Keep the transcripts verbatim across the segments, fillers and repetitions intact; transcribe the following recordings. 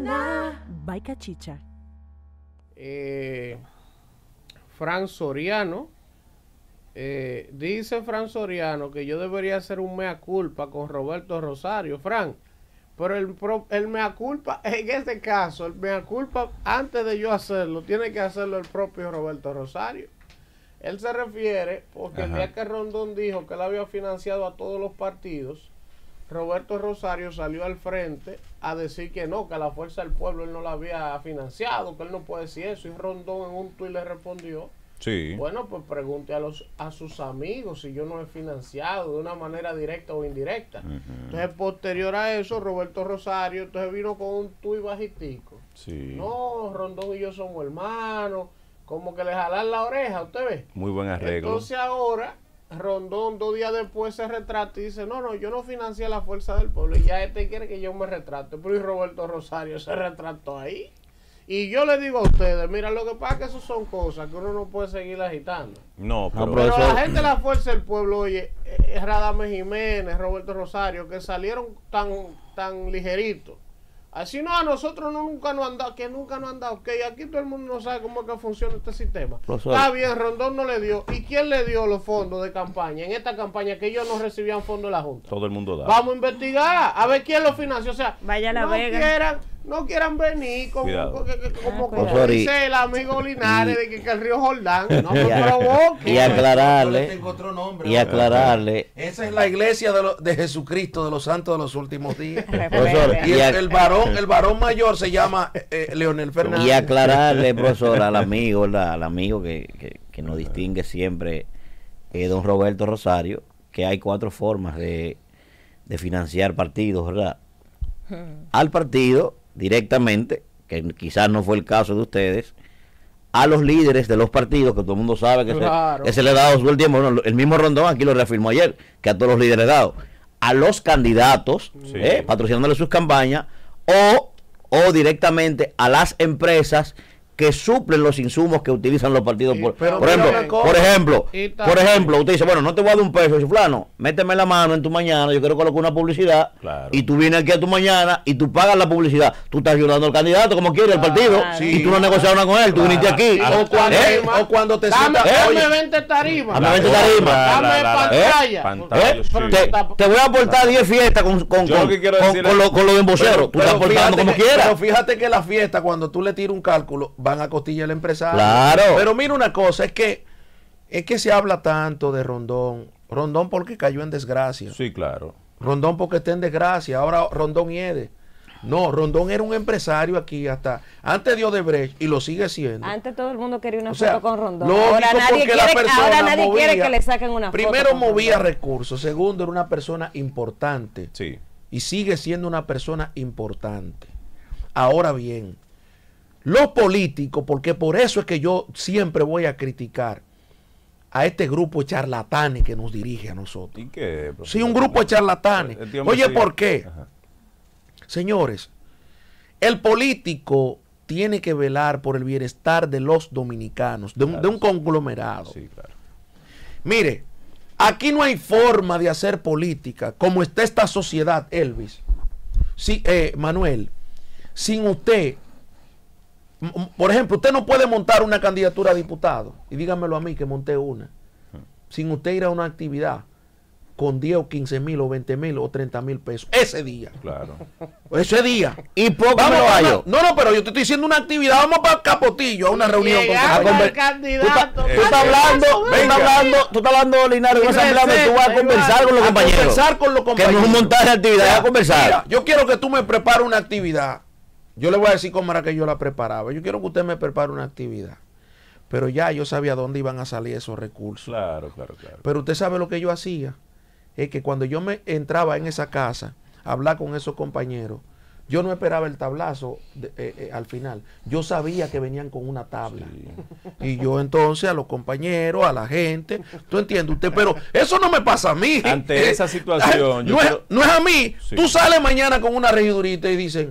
mañana. Bye, Cachicha. Eh, Fran Soriano. Eh, dice Fran Soriano que yo debería hacer un mea culpa con Roberto Rosario. Fran, pero el, el mea culpa, en este caso, el mea culpa, antes de yo hacerlo, tiene que hacerlo el propio Roberto Rosario. Él se refiere, porque Ajá. el día que Rondón dijo que él había financiado a todos los partidos, Roberto Rosario salió al frente a decir que no, que a la Fuerza del Pueblo él no la había financiado, que él no puede decir eso. Y Rondón en un tuit le respondió, sí. bueno, pues pregunte a los a sus amigos si yo no he financiado de una manera directa o indirecta. Uh-huh. Entonces, posterior a eso, Roberto Rosario entonces vino con un tuit bajitico. Sí. No, Rondón y yo somos hermanos, como que le jalan la oreja, ¿usted ve? Muy buen arreglo. Entonces ahora Rondón dos días después se retrata y dice, no, no, yo no financié la Fuerza del Pueblo y ya este quiere que yo me retrate, pero y Roberto Rosario se retrató ahí. Y yo le digo a ustedes, mira, lo que pasa es que eso son cosas que uno no puede seguir agitando. No, pero, pero la gente de la Fuerza del Pueblo, oye, eh, Radamés Jiménez, Roberto Rosario, que salieron tan, tan ligeritos. Así no, a nosotros no, nunca nos han dado, que nunca nos han dado, ok, aquí todo el mundo no sabe cómo es que funciona este sistema. Profesor. Está bien, Rondón no le dio. ¿Y quién le dio los fondos de campaña? En esta campaña que ellos no recibían fondos de la Junta. Todo el mundo da. Vamos a investigar, a ver quién lo financió. O sea, vaya a la no Vega. Quieran, no quieran venir como, como, como, como, como Profesor, dice el amigo Linares de que, que el río Jordán no me provoque. Y aclararle, nombre, y aclararle. Esa es la iglesia de, lo, de Jesucristo, de los santos de los últimos días. Profesor, y el, el varón, el varón mayor se llama eh, Leonel Fernández. Y aclararle, profesor, al amigo, ¿verdad? Al amigo que, que, que nos distingue siempre, eh, don Roberto Rosario, que hay cuatro formas de, de financiar partidos, ¿verdad? Hmm. Al partido, directamente, que quizás no fue el caso de ustedes, a los líderes de los partidos, que todo el mundo sabe que, claro. se, que se le ha dado todo el tiempo. Bueno, el mismo Rondón aquí lo reafirmó ayer, que a todos los líderes dado. A los candidatos, sí. eh, patrocinándole sus campañas, o, o directamente a las empresas que suplen los insumos que utilizan los partidos. Por, por ejemplo, por ejemplo, por ejemplo, usted dice, bueno, no te voy a dar un peso, dice, fulano, méteme la mano en tu mañana, yo quiero colocar una publicidad, claro. y tú vienes aquí a tu mañana y tú pagas la publicidad, tú estás ayudando al candidato como quiere, el partido, sí. y tú no negocias nada con él, tú claro. viniste aquí. O cuando, ¿eh? o cuando te sientas, dame veinte tarimas, dame veinte tarimas, dame pantalla, pantalla ¿eh? sí. te, te voy a aportar diez fiestas con, con, con, con, con, lo, con los emboceros, tú estás aportando como quieras. Pero fíjate que la fiesta, cuando tú le tiras un cálculo, van a costillar el empresario. Claro. Pero mira una cosa, es que es que se habla tanto de Rondón. Rondón porque cayó en desgracia. Sí, claro. Rondón porque está en desgracia. Ahora Rondón hiede. No, Rondón era un empresario aquí hasta antes de Odebrecht y lo sigue siendo. Antes todo el mundo quería una o sea, foto con Rondón. Ahora nadie, quiere, ahora nadie movía, quiere que le saquen una primero foto. Primero movía Rondón. recursos. Segundo, era una persona importante. Sí. Y sigue siendo una persona importante. Ahora bien, los políticos, porque por eso es que yo siempre voy a criticar a este grupo de charlatanes que nos dirige a nosotros. ¿Y qué? Sí, un grupo de charlatanes. Oye, ¿por qué? Ajá. Señores, el político tiene que velar por el bienestar de los dominicanos, de un, claro, de un conglomerado. Sí, claro. Mire, aquí no hay forma de hacer política como está esta sociedad, Elvis. Sí, eh, Manuel, sin usted... Por ejemplo, usted no puede montar una candidatura a diputado, y dígamelo a mí que monté una, sin usted ir a una actividad con diez o quince mil o veinte mil o treinta mil pesos ese día. Claro. Ese día. Y poco vamos, me vamos, No, no, pero yo te estoy diciendo una actividad, vamos para Capotillo a una reunión con el candidato. Tú estás hablando, tú estás hablando, tú estás hablando, Linares, de una asamblea donde tú vas a conversar con los compañeros. conversar con los compañeros. Que no es un montaje de actividad, vas a conversar. Mira, yo quiero que tú me prepares una actividad. Yo le voy a decir cómo era que yo la preparaba. Yo quiero que usted me prepare una actividad. Pero ya yo sabía dónde iban a salir esos recursos. Claro, claro, claro. Pero usted sabe lo que yo hacía. Es que cuando yo me entraba en esa casa a hablar con esos compañeros, yo no esperaba el tablazo de, eh, eh, al final. Yo sabía que venían con una tabla. Sí. Y yo entonces a los compañeros, a la gente, ¿tú entiendes? Usted, pero eso no me pasa a mí. Ante eh, esa situación. No, yo es, creo... no es a mí. Sí. Tú sales mañana con una regidurita y dicen...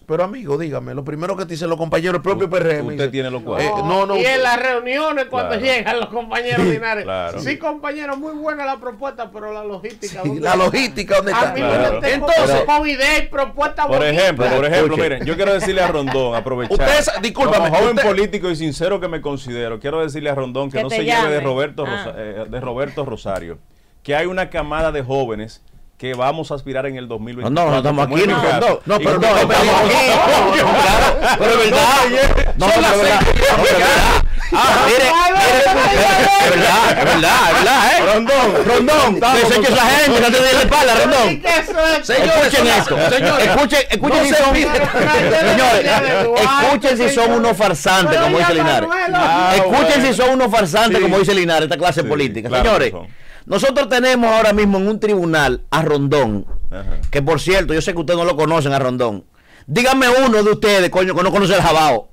Pero amigo, dígame, lo primero que te dicen los compañeros, el propio P R M. Usted dice, tiene los eh, cuadros. no, no, y usted- en las reuniones cuando Claro. llegan los compañeros Linares. Claro. Sí, compañeros, muy buena la propuesta, pero la logística. Sí, ¿dónde la está? logística, ¿dónde A está? mí Claro. me tengo Entonces- con idea y propuesta Por bonita. ejemplo, por ejemplo, Escuche. miren, yo quiero decirle a Rondón, aprovechar. Usted es- discúlpame, como joven usted- político y sincero que me considero, quiero decirle a Rondón que Que no te se lleve de llame. Roberto, Ah. Rosa- eh, de Roberto Rosario, que hay una camada de jóvenes que vamos a aspirar en el dos mil No, veinticuatro. no, no estamos como aquí, en mi no, caso. no, no, Y pero como- no, estamos aquí, coño, claro, pero es verdad, no, Son pero las es verdad, seis. no, pero es verdad. Ah, mire, mire, es verdad, es verdad, es verdad, ¿eh? Rondón, Rondón, deseche esa gente, no te den la espalda, ¿Y Rondón. qué es eso? Señores, Escuchen son las- esto, señores, escuchen, escuchen no si se son, pide- señores, escuchen si son unos farsantes, Pero como ya dice Linares. Manuel, Ah, Escuchen bueno. si son unos farsantes, Sí. como dice Linares, esta clase Sí, política. claro Señores, que son. nosotros tenemos ahora mismo en un tribunal a Rondón, Ajá. que por cierto, yo sé que ustedes no lo conocen a Rondón. Díganme uno de ustedes, coño, que no conoce el Jabao.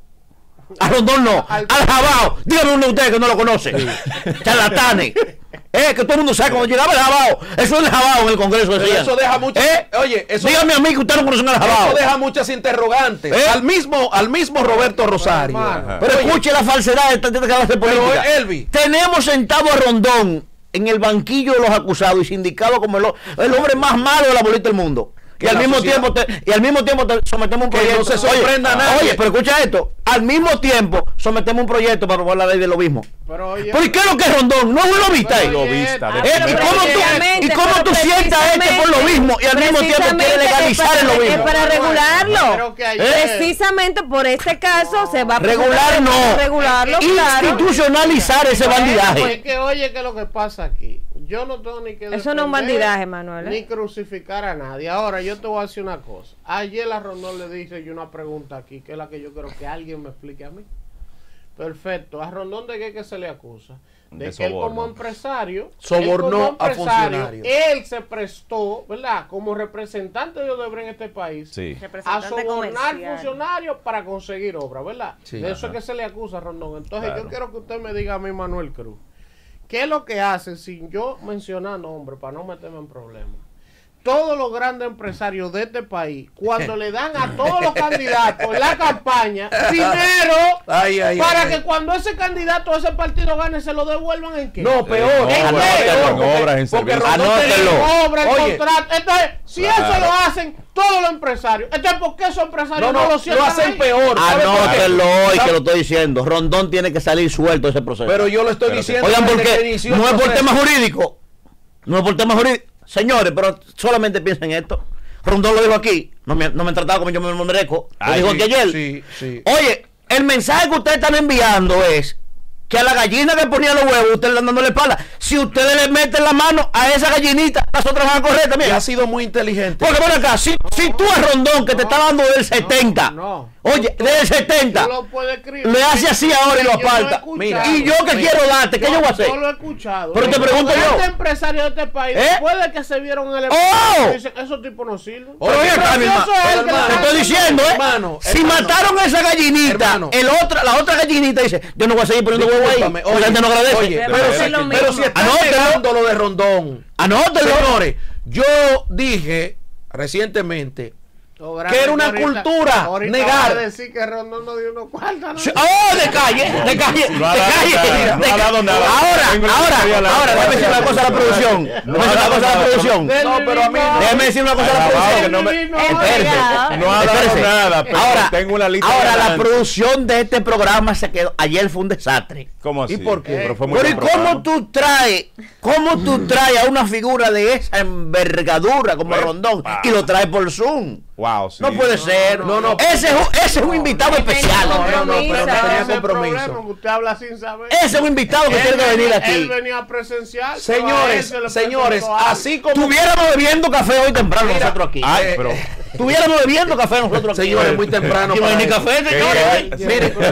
A Rondón no, al Jabao. Díganme uno de ustedes que no lo conoce. Charlatanes. Eh, que todo el mundo sabe cuando llegaba el Jabao. Eso es el Jabao en el Congreso. Pero decían. eso deja mucho. ¿Eh? Oye, eso, Díganme a mí que ustedes no conocen al Jabao. eso deja muchas interrogantes. ¿Eh? Al mismo, al mismo Roberto Rosario. hermano. Pero Oye, escuche la falsedad de esta de esta clase política. Elvi. Tenemos sentado a Rondón en el banquillo de los acusados y sindicado como el, el hombre más malo de la bolita del mundo. Y Que al, la mismo sociedad- tiempo te, y al mismo tiempo te sometemos un Que proyecto. no se sorprenda oye, a nadie. Oye, pero escucha esto. Al mismo tiempo sometemos un proyecto para aprobar la ley de lo mismo. Pero oye, ¿Por qué es lo que es Rondón? No es un lobista. Pero ¿eh? oye, Lobista, ah, de- ¿Eh? ¿Y pero cómo tú, precisamente, y cómo pero tú sientas a este por lo mismo y al mismo tiempo precisamente quieres legalizar es el para- lobismo? es para regularlo. Creo que ayer- Precisamente por este caso se va a Regular presentar- no. regularlo, claro. Institucionalizar ese Bueno, bandidaje. pues que oye, ¿qué es lo que pasa aquí? Yo no tengo ni que Eso no es un defender bandidaje, Manuel, ¿eh? ni crucificar a nadie. Ahora, yo te voy a decir una cosa. Ayer a Rondón le dije yo una pregunta aquí, que es la que yo quiero que alguien me explique a mí. Perfecto. ¿A Rondón de qué que se le acusa? De, De que él soborno. como empresario, Sobornó él como a empresario, funcionarios. él se prestó, ¿verdad? Como representante de Odebrecht en este país, Sí. a Representante sobornar comercial. funcionarios para conseguir obra, ¿verdad? Sí. De eso Ajá. es que se le acusa a Rondón. Entonces Claro. yo quiero que usted me diga a mí, Manuel Cruz, ¿qué es lo que hacen sin yo mencionar nombres para no meterme en problemas? Todos los grandes empresarios de este país, cuando le dan a todos los candidatos en la campaña dinero Ay, ay, para ay. que cuando ese candidato o ese partido gane se lo devuelvan en qué? No, peor. En peor, obras, peor, en porque- obras, en porque servicios. Rondón Anótelo. tenía- Obra, el Oye, contrato. Entonces, si Claro. eso lo hacen todos los empresarios, entonces ¿por qué esos empresarios No, no, no, lo lo sientan hacen ahí? peor. ¿sabe por qué? Anótelo hoy ¿Sabe? que lo estoy diciendo. Rondón tiene que salir suelto de ese proceso. Pero yo lo estoy Pero diciendo. Oigan, desde que porque inició el no es por proceso. tema jurídico. No es por tema jurídico. Señores, pero solamente piensen en esto. Rondón lo dijo aquí. No me, no me han tratado como yo me lo merezco. Lo Ay, dijo sí, aquí ayer. sí, sí. Oye, el mensaje que ustedes están enviando es que a la gallina que ponía los huevos, ustedes le están dando la espalda. Si ustedes le meten la mano a esa gallinita, las otras van a correr Y también. ha sido muy inteligente. Porque ven acá, si, si tú a Rondón que te está dando del setenta, no. oye, del setenta, Tú lo puedes escribir. le hace así ahora y lo Yo he aparta. escuchado. Mira, Y yo que Mira. quiero darte, ¿qué yo voy a hacer? Yo lo he escuchado. Pero te Los pregunto yo. grandes empresarios de este país, ¿Eh? después de que se vieron en el ¡Oh! dicen, esos tipos no sirven. Oye, Pero oye, acá, mi Precioso hermano, es el que hermano, le te estoy dan- diciendo, ¿eh? Hermano, si hermano. mataron a esa gallinita, Hermano. el otra, la otra gallinita dice, yo no voy a seguir poniendo huevo ahí. Discúlpame, Porque la gente no agradece. oye, Pero pero, es si, lo pero mismo. si están Anótelo. negando lo de Rondón. Anótelo. Señores, yo dije recientemente Los que era una grandes ahorita- cultura ahorita negar. van a decir que Rondón no dio unos cuartos, ¿no? Sí, ¡oh, de calle! ¡De calle! No ha ¡De dado calle! nada, no de ha dado ca- nada. Ahora, Tengo la ahora, historia larga. ahora, déjame decir una cosa a la producción. Déjame decir una cosa a la producción. No, pero a mí no. Déjame decir una cosa a la Alabado, producción. que no me- Espérese. No ha dado Espérese. nada, pero ahora, tengo una lista ahora la adelante. producción de este programa se quedó. Ayer fue un desastre. ¿Cómo así? ¿Y por qué? Pero fue muy Pero ¿y buen programa. cómo tú traes, cómo tú traes a una figura de esa envergadura como Pues, Rondón ah. y lo traes por Zoom? Wow, sí. No puede ser. no, no. Ese, es un- ese es un invitado especial. No, no, no, pero no Ese tenía Ese es el compromiso. problema, que usted habla sin saber. Ese es un invitado que Él tiene que venir venía- aquí. Él venía a presenciar. pero a él Señores, se le señores, presentó algo. así como Tuviéramos bebiendo café hoy temprano Mira, nosotros aquí. Ay, Eh, pero... Tuviéramos bebiendo café nosotros aquí. Señores, muy temprano Y no hay para ni eso. café, señores. ¿Qué? Mire, Esto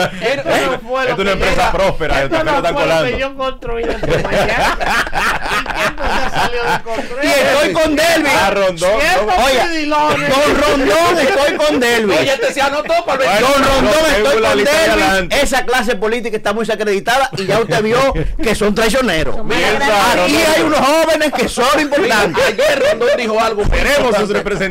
no fue Esto lo es una que empresa yo- próspera, el Esto café lo no están fue lo colando. que yo construí desde mañana. ¿Y quién se salió de construir? Y estoy con Delvi. Ah, Rondón. Cientos no. Oiga, pidilones. Con Rondón estoy con Delvi. oye, este se anotó para el Bueno, Con no, Rondón tengo estoy la con lista de Delvi. adelante. Esa clase política está muy desacreditada y ya usted vio que son traicioneros. Bien, Aquí claro, hay unos jóvenes que son importantes. Ayer Rondón dijo algo. muy Tenemos sus importante. representantes.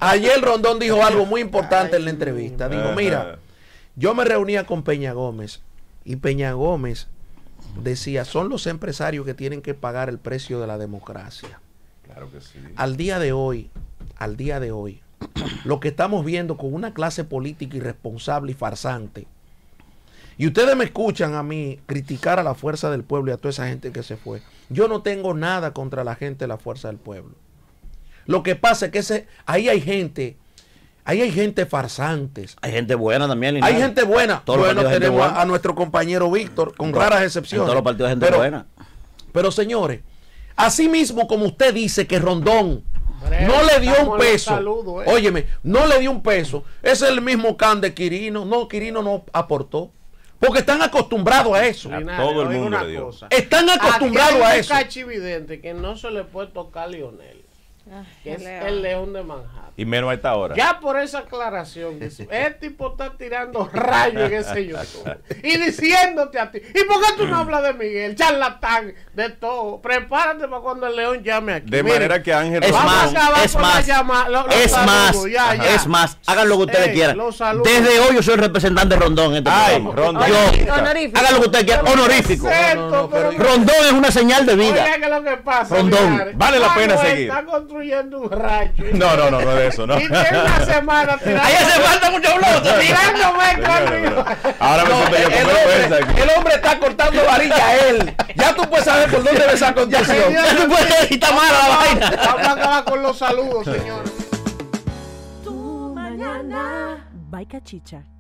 ayer Rondón dijo algo muy importante en la entrevista. Dijo, Ajá. mira, yo me reunía con Peña Gómez y Peña Gómez decía, son los empresarios que tienen que pagar el precio de la democracia. Claro que sí. Al día de hoy, al día de hoy, lo que estamos viendo con una clase política irresponsable y farsante. Y ustedes me escuchan a mí criticar a la Fuerza del Pueblo y a toda esa gente que se fue. Yo no tengo nada contra la gente de la Fuerza del Pueblo. Lo que pasa es que ese, ahí hay gente, ahí hay gente farsantes. Hay gente buena también. Linares. Hay gente buena. Todos los Bueno, partidos hay gente tenemos a, buena. a nuestro compañero Víctor, con En raras to- excepciones. En todos los partidos hay gente pero, buena. Pero señores, así mismo como usted dice que Rondón Breve, no le dio estamos un en los peso, saludos, eh. óyeme, no le dio un peso, es el mismo can de Quirino, no, Quirino no aportó, porque están acostumbrados a eso. A Linares, todo el oiga mundo una le dio. cosa. Están acostumbrados Aquí hay a un eso. cacho evidente que no se le puede tocar a Lionel, que es el León de Manhattan. Y menos a esta hora. Ya por esa aclaración, dice, el tipo está tirando rayos en ese YouTube y diciéndote a ti, ¿y por qué tú no hablas de Miguel? Charlatán, de todo. Prepárate para cuando el León llame aquí. De Miren, manera que Ángel Es vamos a más, acabar es con la más, llama- lo- los es saludos, más, ya, ya. es más, hagan lo que ustedes Ey, quieran. los saludos. Desde hoy yo soy el representante de Rondón en este Ay, programa. Rondón. Yo, Honorífico. hagan lo que ustedes quieran, honorífico. Excepto, No, no, no, pero- pero- Rondón es una señal de vida. Oiga, que lo que pasa, Rondón, Linares, vale la pena Manuel seguir. Está construyendo un rayo. No, no, no, no es de eso, no. Y tiene una semana tirando. Ahí hace falta mucho bloque. Tirándome conmigo. Ahora me No, siento yo el, como vergüenza hombre, aquí. el hombre está cortando varilla a él. Ya tú puedes saber por dónde ve esa condición. señor. Ya se puede editar mal la vaina. Vamos a acabar con los saludos, señores. Tu mañana. By Cachicha.